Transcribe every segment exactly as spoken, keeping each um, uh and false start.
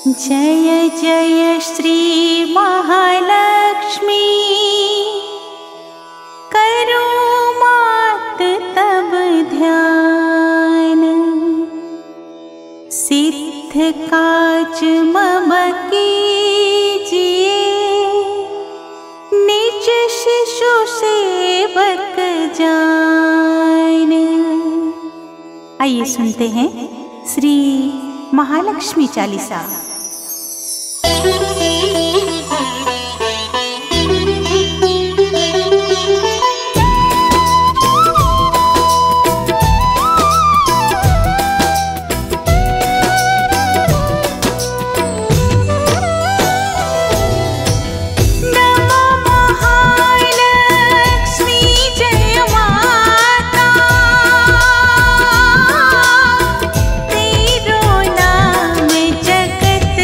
जय जय श्री महालक्ष्मी, करो मात तब ध्यान। सिद्ध काज मम कीजिए, निज शिशु सेवक जान। आइए सुनते हैं श्री महालक्ष्मी चालीसा। जगत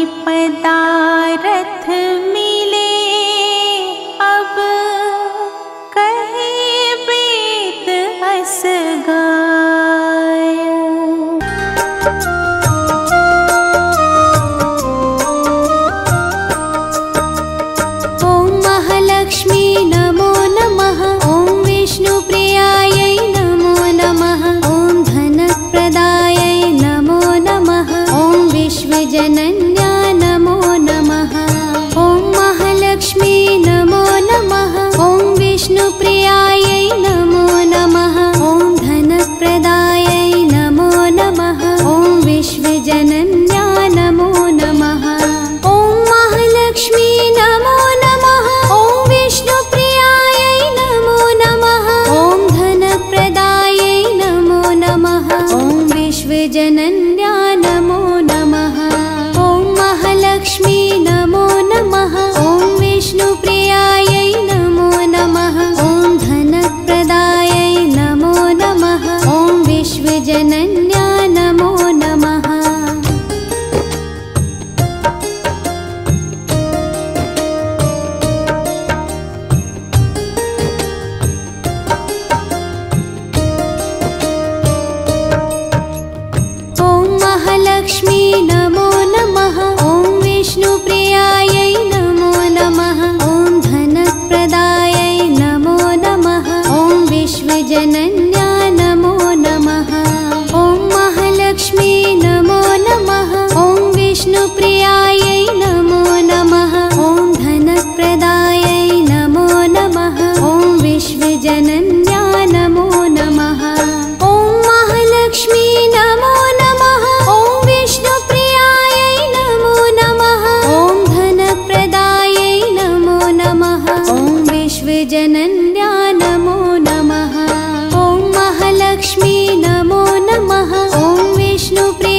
पदारथ मिले अब कहे वेद अस गाय। ओम महालक्ष्मी नमो नमः। ओम विष्णुप्रियायै नमो नमः। ओम धनप्रदायै नमो नमः। ओम विश्वजनन्या नमो नमः। ओम महालक्ष्मी नमो नमः। ओम विष्णुप्रियायै नमो नमः। ओम धनप्रदायै नमो नमः। ओम विश्वजनन्या नमो नमः। ओम महालक्ष्मी नमो नमः। ओम विष्णुप्रियायै नमो नमः। ओम धनप्रदायै नमो नमः। ओम विश्वजनन्या नमो नमः। ओम महालक्ष्मी नमो नमः। ओम विष्णुप्रियायै नमो नमः। ओम धनप्रदायै नमो नमः। ओम विश्वजनन्या नमो नमः। ओम महालक्ष्मी नमो नमः। ओम विष्णुप्रियायै नमो नमः। ओम धनप्रदायै नमो नमः। ओम विश्वजनन्या नमो नमः। ओम महालक्ष्मी नमो नमः। ओम विष्णुप्रियायै नमो नमः। ओम धनप्रदायै नमो नमः। ओम विश्वजनन्या नमो नमः। ओम महालक्ष्मी नमो नमः। ओम विष्णुप्रियायै नमो नमः। ओम धनप्रदायै नमो नमः। ओम विश्वजनन्या नमो नमः। ओम महालक्ष्मी नमो नमः। ओम विष्णुप्रियायै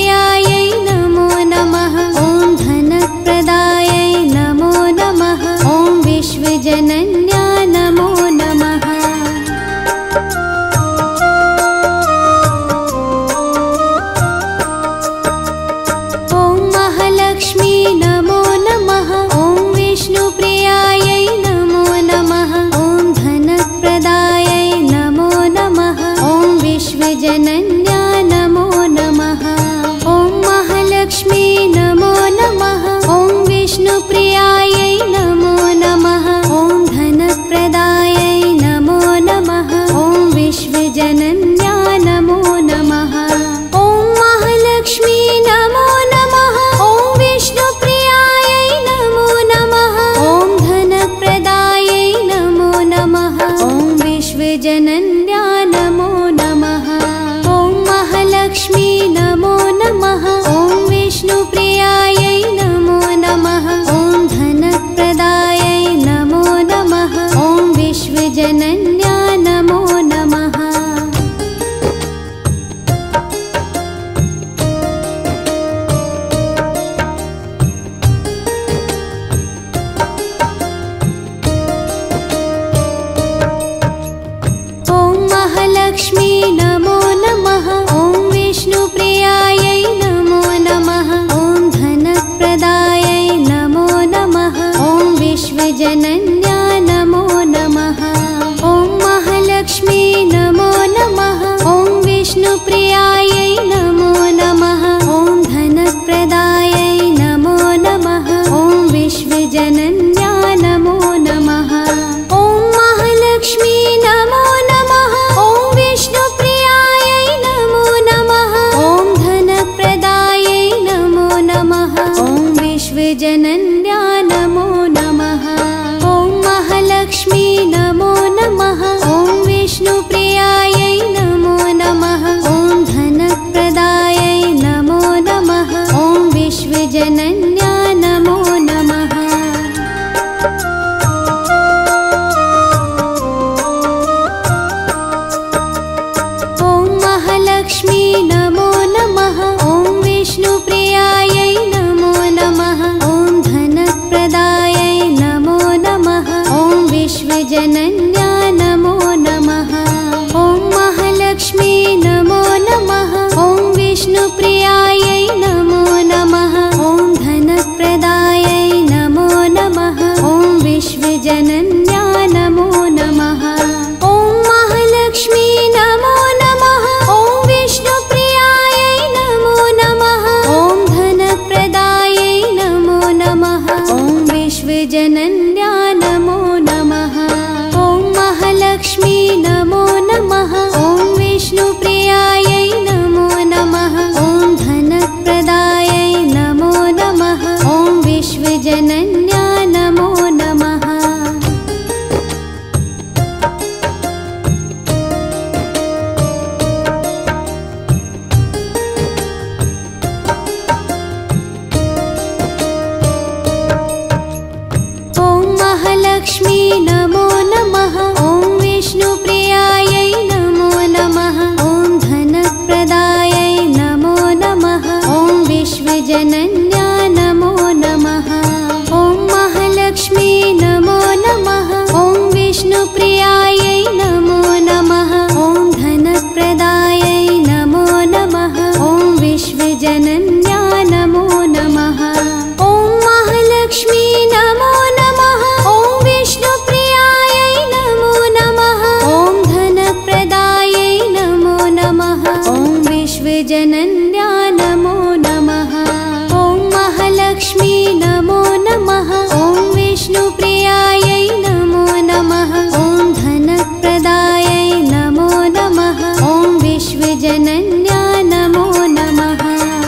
विश्वजनन्या नमो नमः। ॐ महालक्ष्मी नमो नमः। ॐ विष्णुप्रियायै नमो नमः। ॐ धनप्रदायै नमो नमः। ॐ विश्वजनन्या नमो नमः। ॐ महालक्ष्मी नमो नमः। ॐ विष्णुप्रियायै नमो नमः। ॐ धनप्रदायै नमो नमः। ॐ विश्वजनन्या नमो नमः। ॐ महालक्ष्मी नमो नमः। ॐ विष्णुप्रियायै नमो नमः। ॐ धनप्रदायै नमो नमः। ॐ विश्वजनन्या नमो नमः।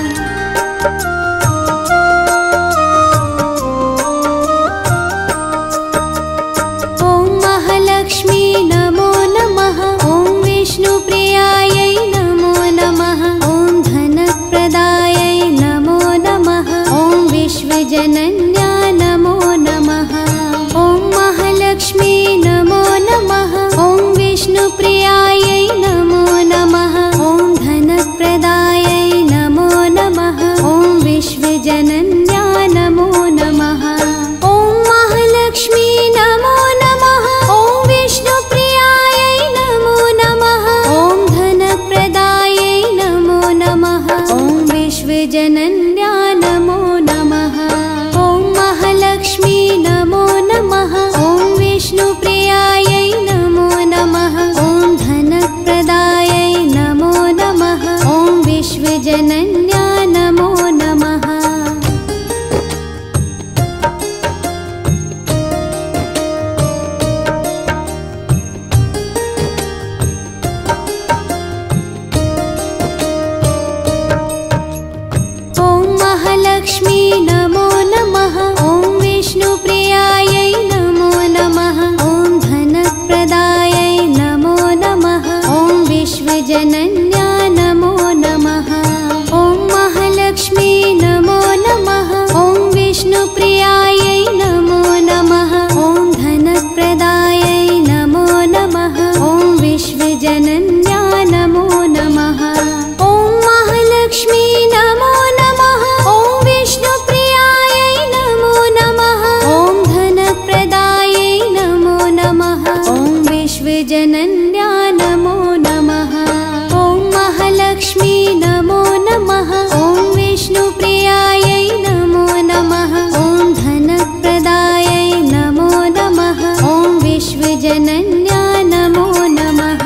ॐ महालक्ष्मी नमो नमः। ॐ विष्णुप्रियायै नमो नमः। ॐ धनप्रदायै नमो नमः। ॐ विश्वजनन्या नमो नमः। ॐ महालक्ष्मी नमो नमः। ॐ विष्णुप्रियायै नमो नमः। ॐ धनप्रदायै नमो नमः। ॐ विश्वजनन्या नमो नमः। ॐ महालक्ष्मी नमो नमः। ॐ विष्णुप्रियायै नमो नमः। ॐ धनप्रदायै नमो नमः। ॐ विश्वजनन्या नमो नमः। ॐ महालक्ष्मी नमो नमः। ॐ विष्णुप्रियायै नमो नमः। ॐ धनप्रदायै नमो नमः। ॐ विश्वजनन्या नमो नमः। ॐ महालक्ष्मी नमो नमः। ॐ विष्णुप्रियायै नमो नमः। ॐ धनप्रदायै नमो नमः। ॐ विश्वजनन्या नमो नमः। ॐ महालक्ष्मी नमो नमः। ॐ विष्णुप्रियायै नमो नमः। ॐ धनप्रदायै नमो नमः। ॐ विश्वजनन्या नमो नमः। ॐ महालक्ष्मी नमो नमः। ॐ विष्णुप्रियायै नमो नमः। ॐ धनप्रदायै नमो नमः। ॐ विश्वजनन्या नमो नमः। ॐ महालक्ष्मी नमो नमः। ॐ विष्णुप्रियायै नमो नमः। ॐ धनप्रदायै नमो नमः। ॐ विश्वजनन्या नमो नमः।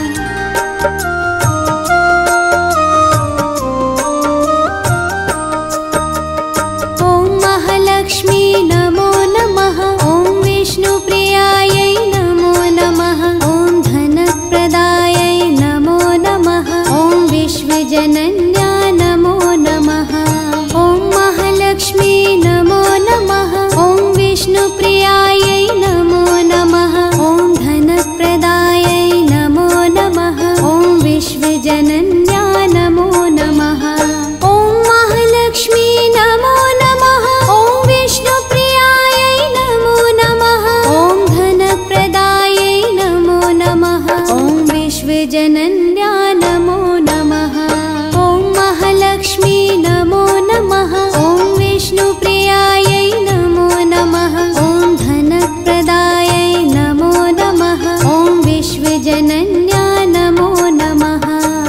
ॐ महालक्ष्मी नमो नमः। ॐ विष्णुप्रियायै नमो नमः। ॐ धनप्रदायै नमो नमः। ॐ विश्वजनन्या नमो नमः। ॐ महालक्ष्मी नमो नमः। ॐ विष्णुप्रियायै नमो नमः। ॐ धनप्रदायै नमो नमः। ॐ विश्वजनन्या नमो नमः। ॐ महालक्ष्मी नमो नमः। ॐ विष्णुप्रियायै नमो नमः। ॐ धनप्रदायै नमो नमः। ॐ विश्वजनन्या नमो नमः। ॐ महालक्ष्मी नमो नमः। ॐ विष्णुप्रियायै नमो नमः। ॐ धनप्रदायै नमो नमः। ॐ विश्वजनन्या नमो नमः।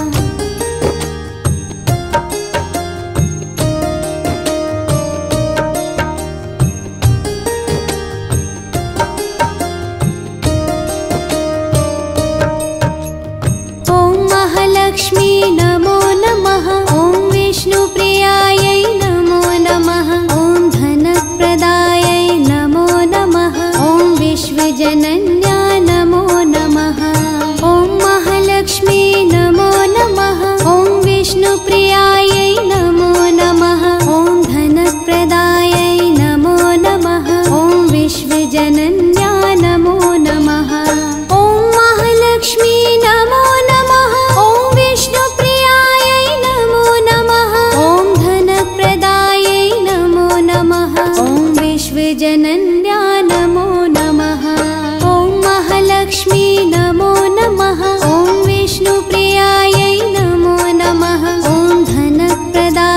ॐ महालक्ष्मी नमो नमः। ॐ विष्णुप्रियायै नमो नमः। ॐ धनप्रदायै नमो नमः। ॐ विश्वजनन्या नमो नमः। ॐ महालक्ष्मी नमो नमः। ॐ विष्णुप्रियायै नमो नमः। ॐ धनप्रदायै नमो नमः। ॐ विश्वजनन्या नमो नमः। ॐ महालक्ष्मी नमो नमः। ॐ विष्णुप्रियायै नमो नमः। ॐ धनप्रदायै नमो नमः। ॐ विश्वजनन्या नमो नमः। ॐ महालक्ष्मी नमो नमः। ॐ विष्णुप्रियायै नमो नमः। ॐ धनप्रदायै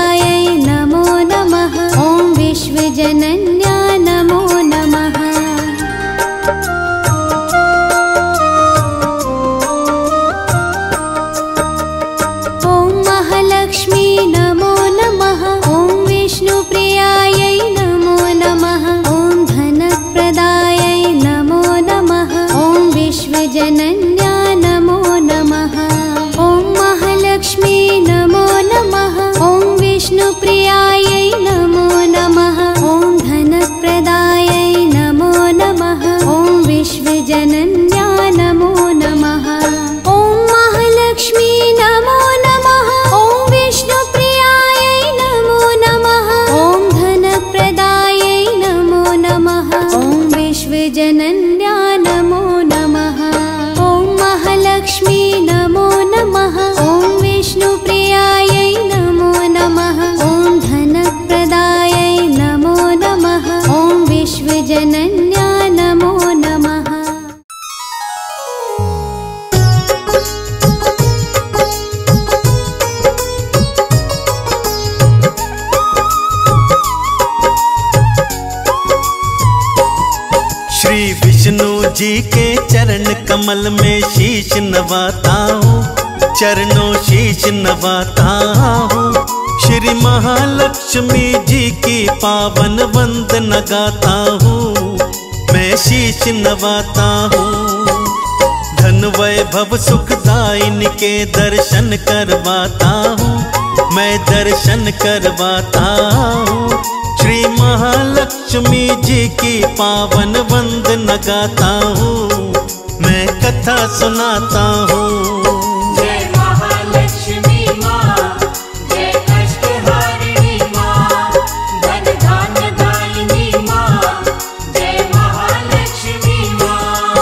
जी के चरण कमल में शीश नवाता हूँ, चरणों शीश नवाता हूँ। श्री महालक्ष्मी जी की पावन वंदना गाता हूँ, मैं शीश नवाता हूँ। धन वैभव सुखदायिनी के दर्शन करवाता हूँ, मैं दर्शन करवाता हूँ। श्री महालक्ष्मी जी की पावन वंदना गाता हूँ, मैं कथा सुनाता हूँ। जय महालक्ष्मी माँ, जय कष्टहारिणी माँ, धन धान्य दायिनी माँ, जय महालक्ष्मी माँ।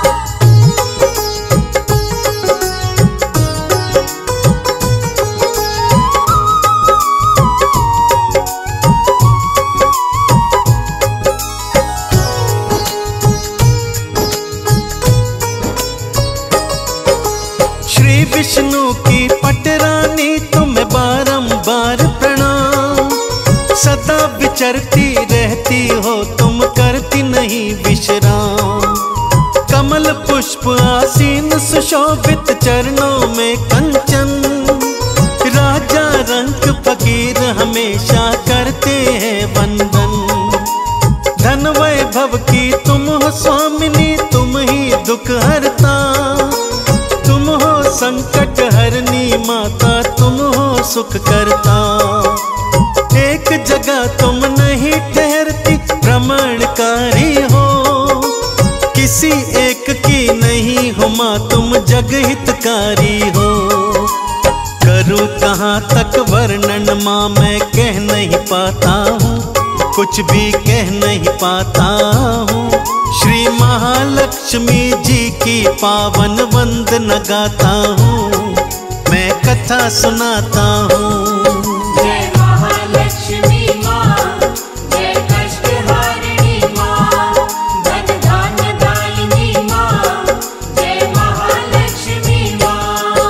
श्री विष्णु की पटरानी तुम्हें बारंबार प्रणाम। सदा विचरती रहती हो तुम, करती नहीं विश्राम। कमल पुष्प आसीन सुशोभित चरणों में कंचन, राजा रंग फकीर हमेशा करते हैं वंदन। धन वैभव की तुम हो स्वामिनी, तुम ही दुख हरता, तुम हो संकट हरनी माता, तुम हो सुख करता। एक जगह तुम नहीं ठहरती, भ्रमणकारी हो, किसी एक की नहीं हो माँ, तुम जगहितकारी हो। करूँ कहाँ तक वर्णन माँ, मैं कह नहीं पाता हूँ, कुछ भी कह नहीं पाता हूँ। श्री महालक्ष्मी जी की पावन वंदना गाता हूँ, मैं कथा सुनाता हूँ। जय महालक्ष्मी माँ, जय कष्टहारिणी माँ, धन धान्य दायिनी माँ, जय महालक्ष्मी माँ।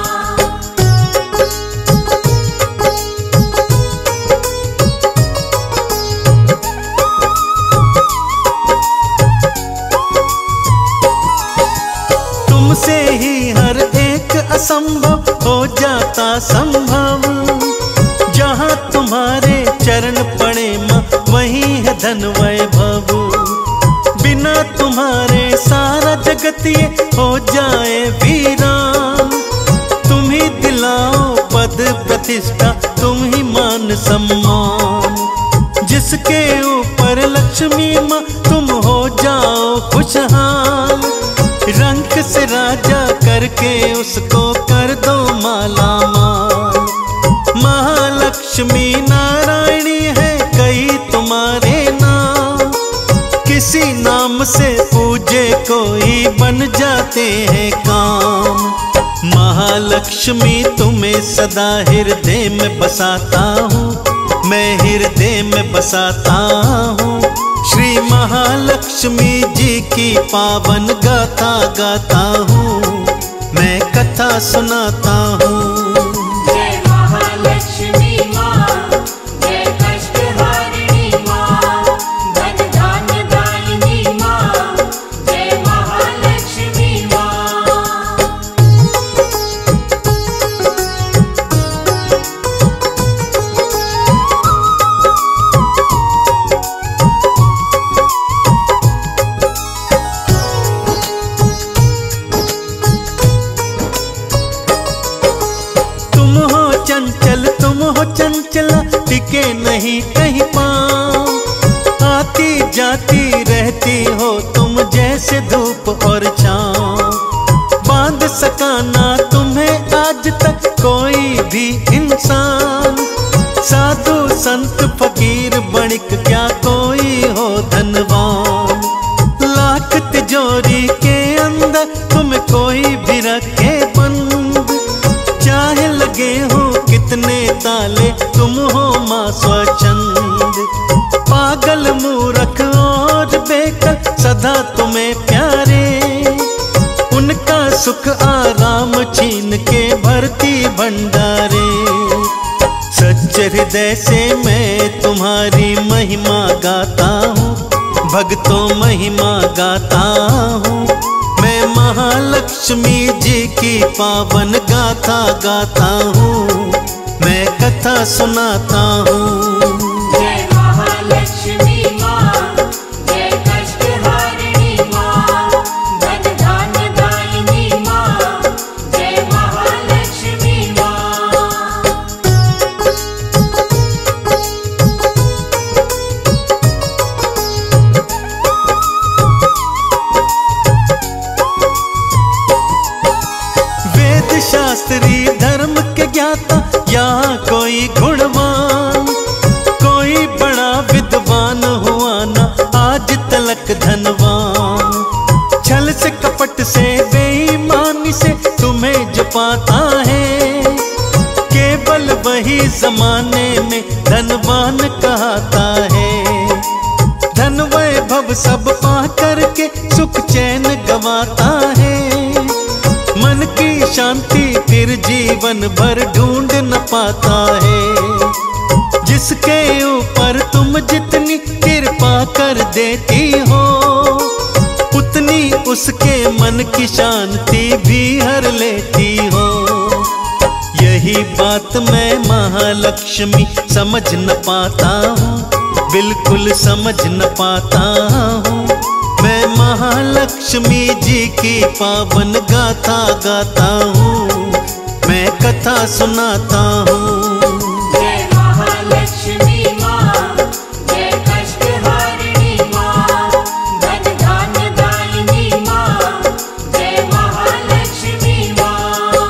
तुमसे ही हर एक असंभव हो जाता संभव, जहाँ तुम्हारे चरण पड़े माँ वहीं है धन वैभव। बिना तुम्हारे सारा जगत ये हो जाए वीरान, तुम ही दिलाओ पद प्रतिष्ठा, तुम ही मान सम्मान। जिसके ऊपर लक्ष्मी माँ तुम हो जाओ खुशहाल, रंग से राजा करके उसको कर दो माला माल। महालक्ष्मी नारायणी है कई तुम्हारे नाम, किसी नाम से पूजे कोई बन जाते हैं काम। महालक्ष्मी तुम्हें सदा हृदय में बसाता हूँ, मैं हृदय में बसाता हूँ। श्री महालक्ष्मी जी की पावन गाथा गाता हूँ, मैं कथा सुनाता हूँ। जय महालक्ष्मी माँ, जय कष्टहारिणी माँ, धन धान्य दायिनी माँ, जय महालक्ष्मी माँ। चंचल तुम हो चंचला, टिके नहीं कहीं पाँव। आती जाती रहती हो तुम जैसे धूप और छाँव। बांध सका ना तुम्हें आज तक कोई भी इंसान, साधु संत फकीर बणिक क्या कोई हो धनवान। लाख तिजोरी के अंदर तुम्हें कोई भी रखे बंद, चाहे लगे हो कितने ताले तुम हो माँ स्वच्छंद। पागल मूर्ख और बेकर सदा तुम्हें प्यारे, उनका सुख आराम छीन के भरती भंडारे। सच्चे हृदय से मैं तुम्हारी महिमा गाता हूँ, भक्तों महिमा गाता हूँ। मैं महालक्ष्मी जी की पावन गाथा गाता हूँ, मैं कथा सुनाता हूँ। जय महालक्ष्मी माँ, जय कष्टहारिणी माँ, धन धान्य दायिनी माँ, जय महालक्ष्मी माँ। वेद शास्त्री धर्म के ज्ञाता, यहाँ कोई गुणवान, कोई बड़ा विद्वान हुआ ना आज तलक धनवान। छल से कपट से बेईमानी से तुम्हें जो पाता है, केवल वही जमाने में धनवान कहता है। धन वैभव सब पा करके सुख चैन गवाता है, मन की शांति फिर जीवन भर ढूंढ न पाता है। जिसके ऊपर तुम जितनी कृपा कर देती हो, उतनी उसके मन की शांति भी हर लेती हो। यही बात मैं महालक्ष्मी समझ न पाता हूँ, बिल्कुल समझ न पाता हूँ। मैं महालक्ष्मी जी की पावन गाथा गाता हूँ, मैं कथा सुनाता हूँ। जय महालक्ष्मी माँ, जय कष्टहारिणी माँ, धन धान्य दायिनी माँ, जय महालक्ष्मी माँ।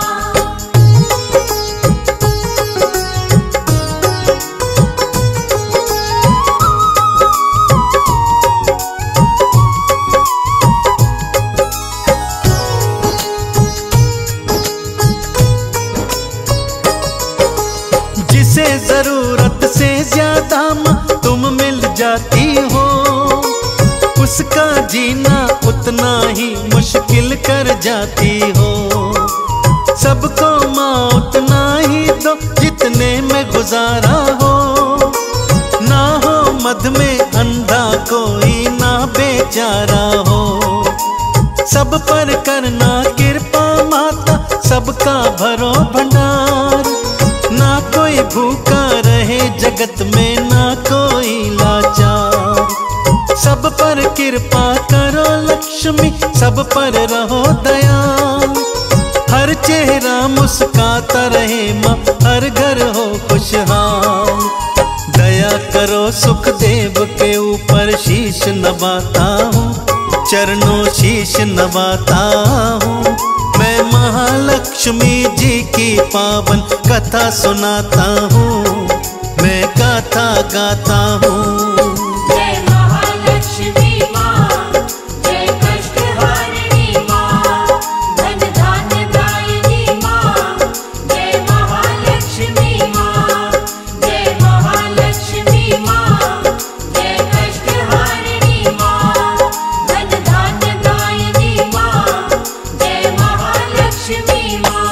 जिसे जरूरत से ज्यादा माँ तुम मिल जाती हो, उसका जीना उतना ही मुश्किल कर जाती हो। सबको माँ उतना ही दो जितने में गुजारा हो, ना हो मद में अंधा कोई ना बेचारा हो। सब पर करना कृपा माता, सबका भरो भंडार, ना कोई भूखा रहे जगत में ना कोई लाचार। सब पर कृपा करो लक्ष्मी, सब पर रहो दयाल, हर चेहरा मुस्काता रहे माँ, हर घर हो खुशहाल। दया करो सुखदेव के ऊपर शीश नवाता हूँ, चरणों शीश नवाता हूँ। मैं महालक्ष्मी जी की पावन कथा सुनाता हूँ, मैं गाथा गाता हूँ। जय महालक्ष्मी माँ, जय कष्टहारिणी माँ, धन धान्य दायिनी माँ, जय महालक्ष्मी माँ। जय महालक्ष्मी माँ, जय कष्टहारिणी माँ, धन धान्य दायिनी माँ, जय महालक्ष्मी माँ।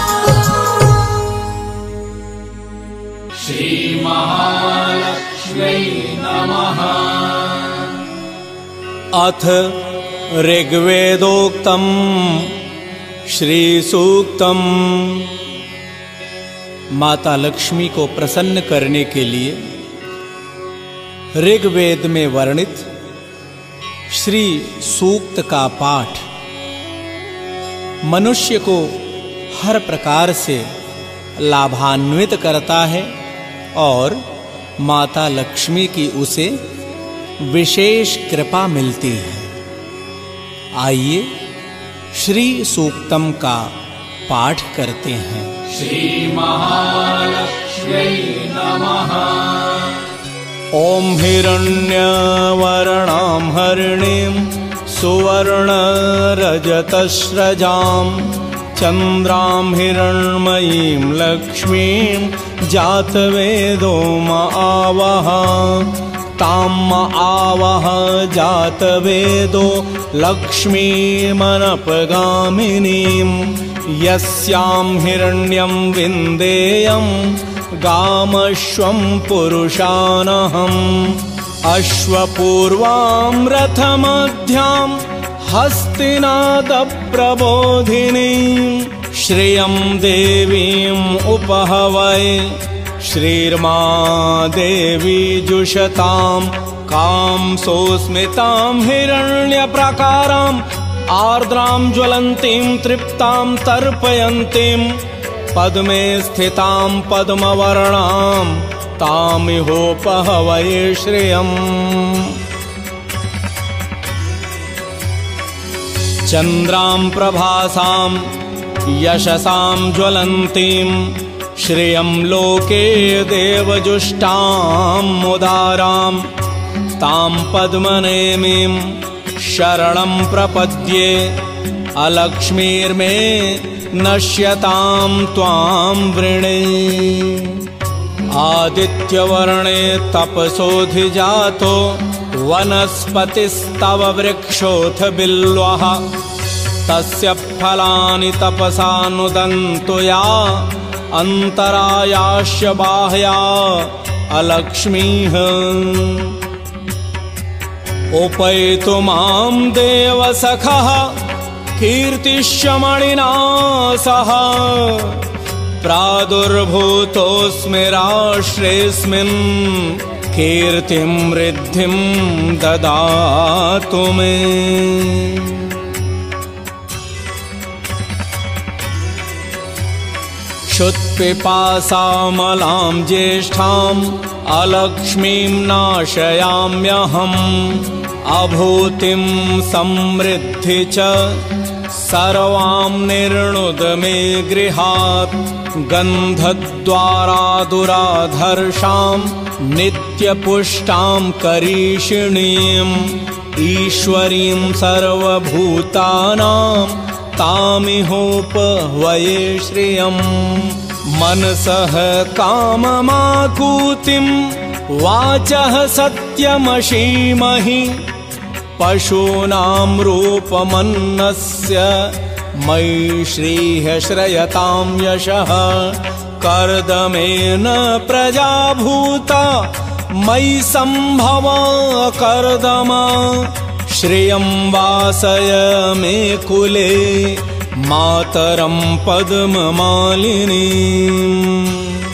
श्री महालक्ष्म्यै नमः। अथ ऋग्वेदोक्तम् श्रीसूक्तम्। माता लक्ष्मी को प्रसन्न करने के लिए ऋग्वेद में वर्णित श्री सूक्त का पाठ मनुष्य को हर प्रकार से लाभान्वित करता है और माता लक्ष्मी की उसे विशेष कृपा मिलती है। आइए श्री सूक्तम का पाठ करते हैं। श्री महालक्ष्म्यै नमः। ओम हिरण्यवर्णां हरिणीं सुवर्णरजतस्रजां चन्द्रां हिरण्मयीं लक्ष्मीं जातवेदो म आवह। ताम आवह जातवेदो लक्ष्मीमनपगामिनीं यस्यां हिरण्यं विन्देयं गामश्वं पुरुषानहम्। अश्वपूर्वां रथमध्यां हस्तिनादप्रबोधिनीं श्रियं देवीम् उपहवै श्रीर्मा देवी जुषतां कां सोस्मितां हिरण्यप्रकाराम् आर्द्रां ज्वलन्तीं तृप्तां तर्पयन्तीं पद्मे स्थितां पद्मवर्णां तामिहोपहवै श्रियम् चन्द्रां प्रभासां यशसां ज्वलन्तीं श्रियं लोके देवजुष्टां मुदारां तां पद्मनेमीं शरणं प्रपद्ये अलक्ष्मीर्मे नश्यतां त्वां वृणे आदित्यवर्णे तपसोऽधिजातो वनस्पतिस्तव वृक्षोऽथ बिल्वः तस्य फलानि तपसा नुदन्तु या अन्तरायाश्च बाह्या अलक्ष्मीः उपैतु मां देवसखः कीर्तिश्च मणिना सह प्रादुर्भूतोऽस्मि राष्ट्रेऽस्मिन् कीर्तिं वृद्धिं ददातु मे क्षुत्पिपासामलां ज्येष्ठाम् अलक्ष्मीं नाशयाम्यहम् अभूतिं समृद्धि च सर्वां निर्णुद मे गृहात् गन्धद्वारादुराधर्षां नित्यपुष्टां करीषिणीम् ईश्वरीं सर्वभूतानां तामिहोपहवै श्रियम् मनसः काममाकूतिं वाचः सत्यमशीमहि पशूनां रूपमन्नस्य मयि श्रीः श्रयतां यशः कर्दमेन प्रजाभूता मयि सम्भव कर्दम श्रियं वासय मे कुले मातरं पद्ममालिनीम्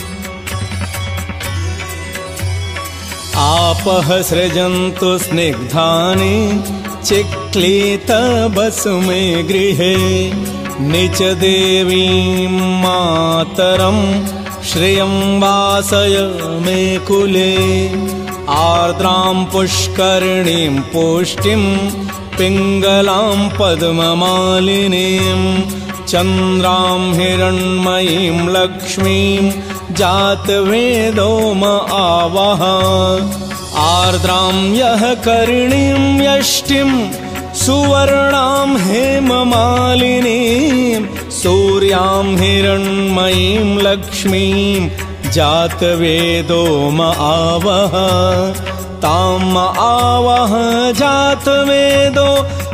आपः सृजन्तु स्निग्धानि चिक्लीतबसु मे गृहे निच देवीं मातरं श्रियं वासय मे कुले आर्द्रां पुष्करिणीं पुष्टिं पिङ्गलां पद्ममालिनीं चन्द्रां हिरण्मयीं लक्ष्मीं जातवेदो म आवह आर्द्रां यः करिणीं यष्टिं सुवर्णां हेममालिनीं सूर्यां हिरण्मयीं लक्ष्मीं जातवेदो म आवह ताम आवह जातवेदो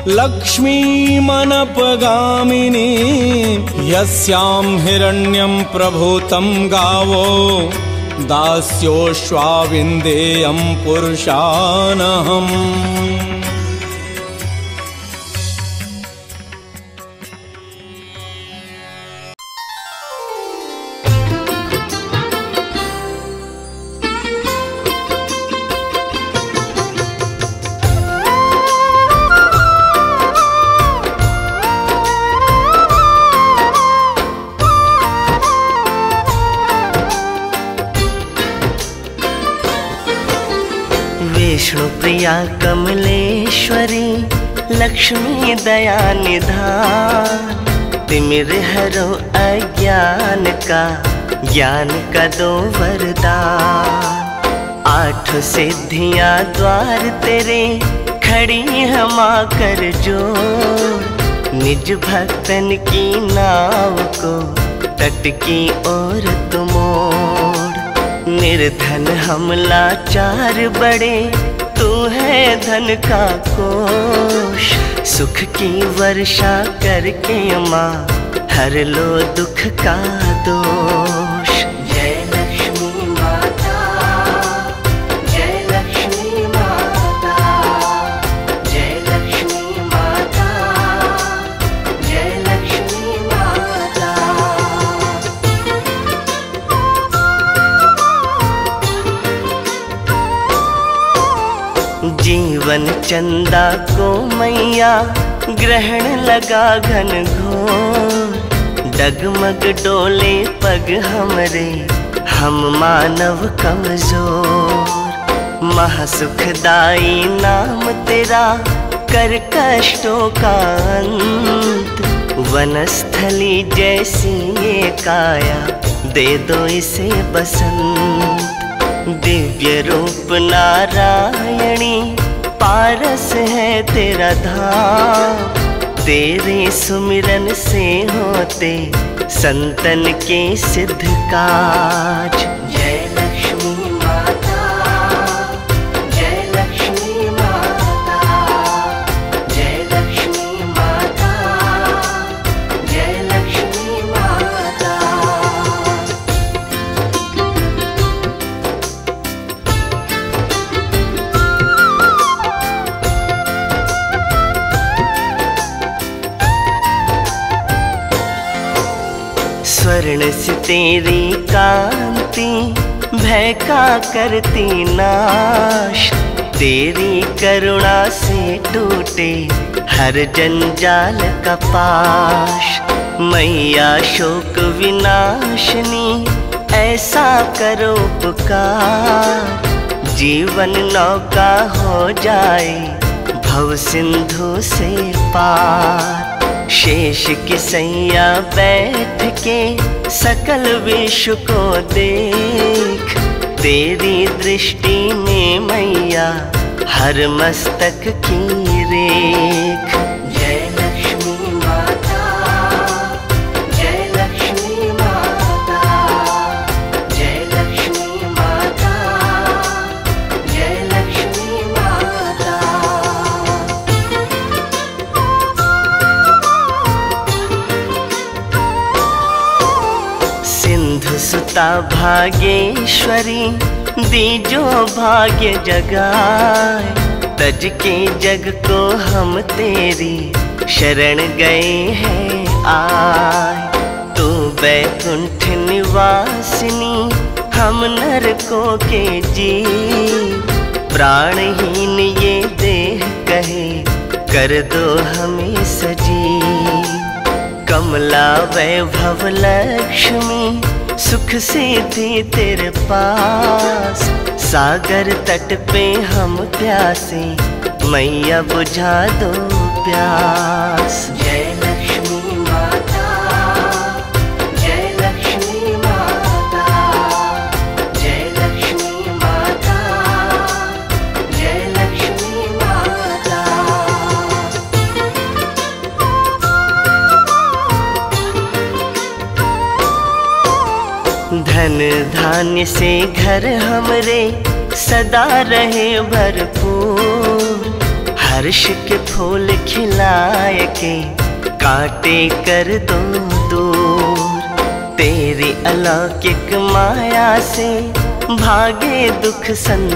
लक्ष्मीमनपगामिनी यस्यां हिरण्यं प्रभूतं गावो दास्योश्वाविन्देयं पुरुषानहम् विष्णुप्रिया कमलेश्वरी लक्ष्मी दया निधान तिमिर हरो अज्ञान का ज्ञान का दो वरदान आठ सिद्धियां द्वार तेरे खड़ी हम आकर जोड़ निज भक्तन की नाव को तट की ओर तुमोड़ निर्धन हम लाचार बड़े तू है धन का कोश सुख की वर्षा करके माँ हर लो दुख का दोष जय लक्ष्मी माता जय लक्ष्मी माता जीवन चंदा को मैया ग्रहण लगा घन घोर, डगमग डोले पग हमरे हम मानव कमजोर। महासुखदाई नाम तेरा कर कष्टों का अंत, वनस्थली जैसी ये काया दे दो इसे बसंत। दिव्य रूप नारायणी पारस है तेरा धाम, तेरे सुमिरन से होते संतन के सिद्ध काज। जय लक्ष्मी माता, जय लक्ष्मी माता, जय लक्ष्मी माता, जय लक्ष्मी माता। स्वर्ण से तेरी कांति भय का करती नाश, तेरी करुणा से टूटे हर जंजाल का पाश। मैया शोक विनाशनी ऐसा करो पुकार, जीवन नौका हो जाए भव सिंधु से पार। शेष की सैया बैठ के सकल विश्व को देख, तेरी दृष्टि में मैया हर मस्तक की रेख। जय लक्ष्मी माता, जय लक्ष्मी माता, जय लक्ष्मी माता, जय लक्ष्मी माता। सिंधु सुता भागेश्वरी दीजो भाग्य जगाए, तज के जग को हम तेरी शरण गए हैं आए। तू बैकुंठ निवासिनी हम नरकों के जीव, प्राणहीन ये देह कहे कर दो हमें सजीव। कमला वैभव लक्ष्मी सुख सिद्धि तेरे पास, सागर तट पे हम प्यासे मैया बुझा दो प्यास। जय लक्ष्मी माता, जय लक्ष्मी माता, जय लक्ष्मी माता, जय लक्ष्मी माता। धन धान्य से घर हमरे सदा रहे भरपूर, हर्ष के फूल खिलाए के कांटे कर दो दूर। तेरी अलौकिक माया से भागे दुख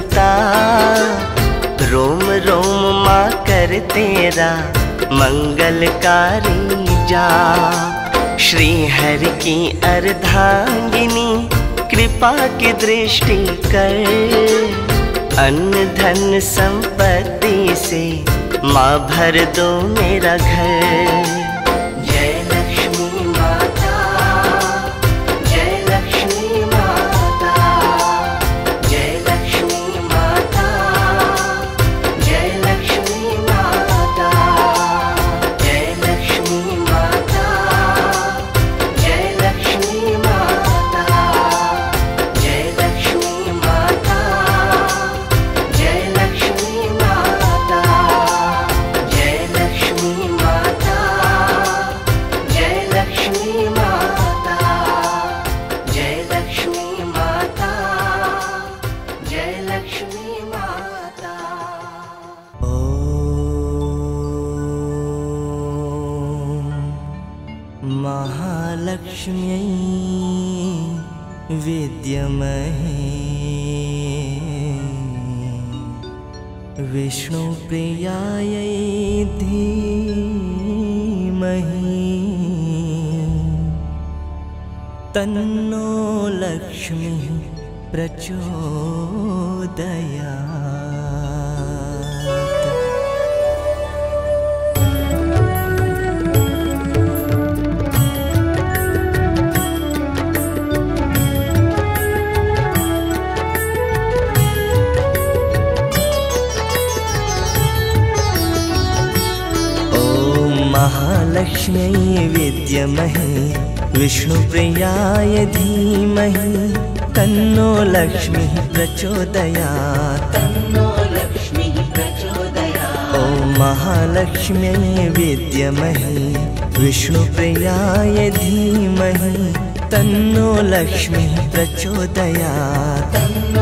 संताप, रोम रोम माँ कर तेरा मंगलकारी जाप। श्री हरि की अर्धांगिनी कृपा की दृष्टि कर, अन्न धन संपत्ति से माँ भर दो मेरा घर। जय लक्ष्मी माता, जय लक्ष्मी माता, जय लक्ष्मी माता, जय लक्ष्मी माता, जय लक्ष्मी माता, जय लक्ष्मी माता, जय लक्ष्मी माता, जय लक्ष्मी माता, जय लक्ष्मी माता, जय लक्ष्मी माता, जय लक्ष्मी माता, जय लक्ष्मी माता। महालक्ष्म्यै विद्महे विष्णुप्रियायै धीमहि, तन्नो लक्ष्मी प्रचोदयात्। महालक्ष्म्यै विद्महे विष्णुप्रियाय धीमहि तन्नो लक्ष्मीः प्रचोदयात्। ॐ महालक्ष्म्यै विद्महे विष्णुप्रियाय धीमहि तन्नो लक्ष्मीः प्रचोदयात्।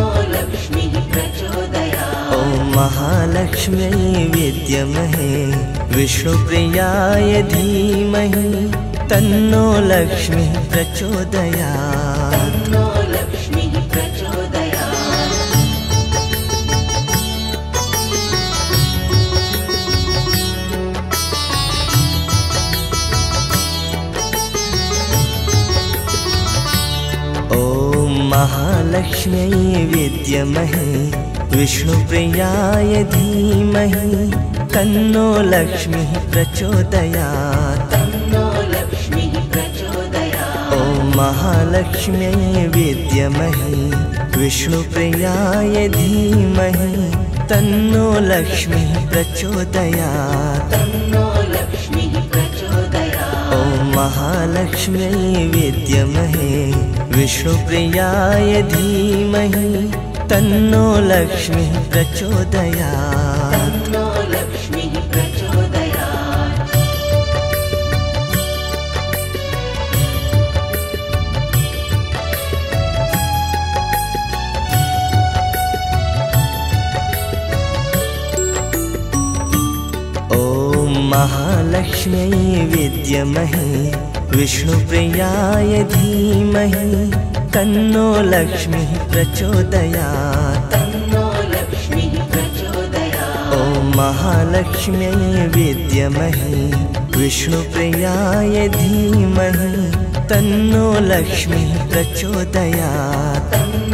ॐ महालक्ष्म्यै विद्महे विष्णुप्रियाय धीमहि तन्नो लक्ष्मीः प्रचोदयात्। महालक्ष्म्यै विद्महे विष्णुप्रियाय धीमहि तन्नो लक्ष्मीः प्रचोदयात्। ॐ महालक्ष्म्यै विद्महे विष्णुप्रियाय धीमहि तन्नो लक्ष्मीः प्रचोदयात्। ॐ महालक्ष्म्यै विद्महे विष्णुप्रियाय धीमहि तन्नो लक्ष्मीः प्रचोदयात्। ॐ महालक्ष्म्यै विद्महे विष्णुप्रियाय धीमहि तन्नो लक्ष्मीः प्रचोदयात्। ॐ महालक्ष्म्यै विद्महे विष्णुप्रियाय धीमहि तन्नो लक्ष्मीः प्रचोदयात्।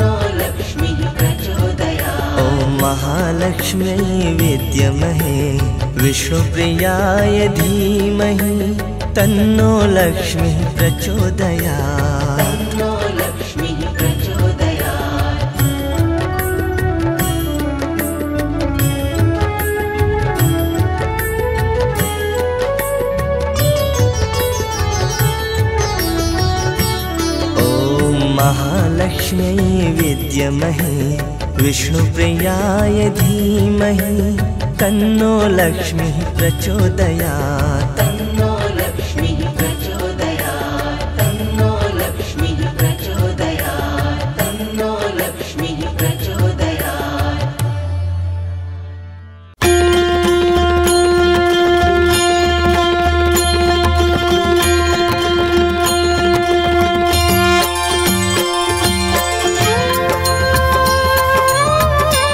ॐ महालक्ष्म्यै विद्महे विष्णुप्रियाय धीमहि तन्नो लक्ष्मीः प्रचोदयात्। महालक्ष्म्यै विद्महे विष्णुप्रियाय धीमहि तन्नो लक्ष्मीः प्रचोदयात्।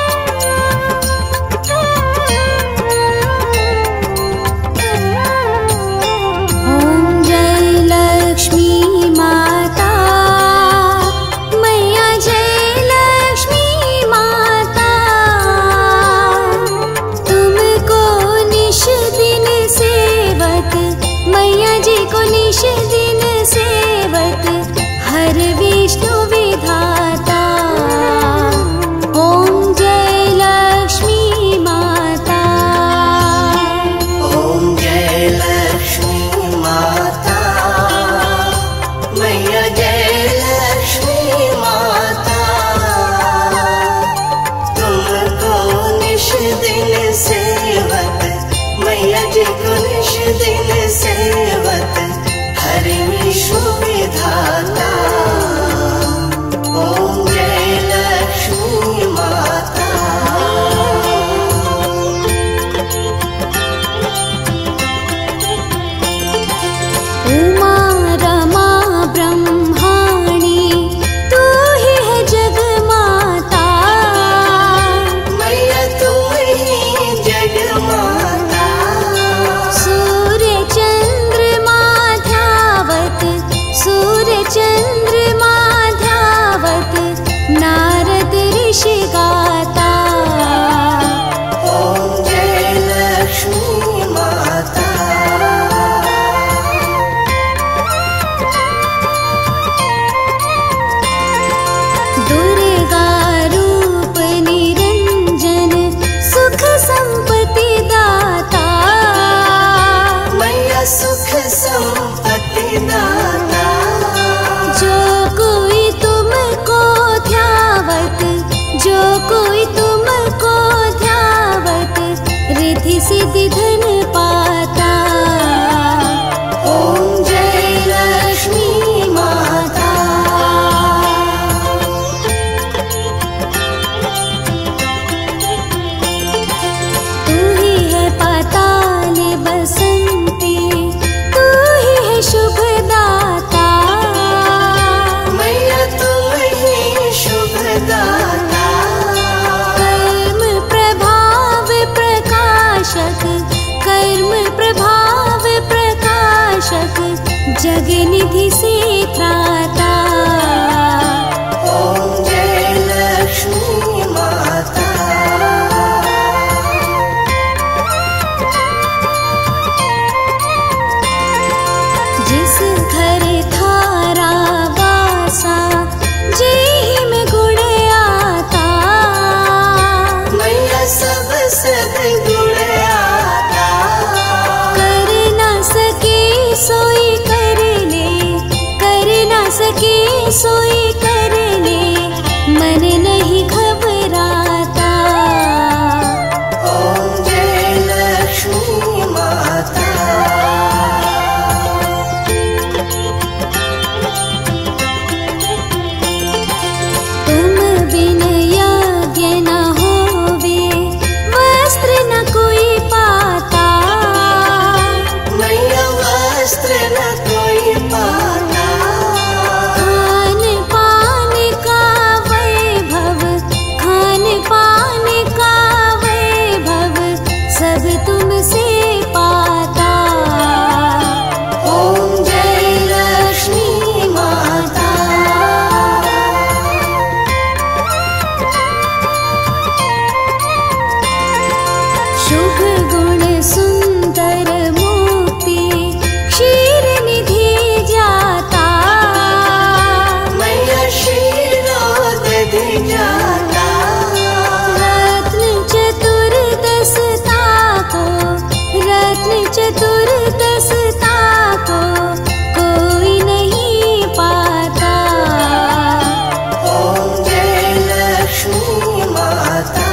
ॐ सिद्धि धन पाता। ओम जय लक्ष्मी माता। तू ही है पाताल बसंती, तू ही है शुभदाता। मैया तुम ही शुभदाता। कर्म प्रभाव प्रकाशक, कर्म प्रभाव प्रकाशक, जगनिधि से त्राता। ओम जय लक्ष्मी माता। जिस घर थारा वासा, जेहि में गुण आता। मैया सब सद्गुण आता। कर ना सके सोई कर ले, कर ना सके सोई कर ले, मन नहीं घबराता। ओम जय लक्ष्मी माता। तुम बिन यज्ञ न होवे, वस्त्र न कोई पाता। मैया वस्त्र न कोई पाता। खान पान का वैभव, खान पान का वैभव, सब तुमसे पाता। ओम जय लक्ष्मी माता। शुभ गुण सुंदर मूर्ति, क्षीर निधि जाता। मैया क्षीरोदधि जाता। रत्न चतुर्दश ताको, रत्न चतुर्दश ताको, कोई नहीं पाता। ओम जय लक्ष्मी माता।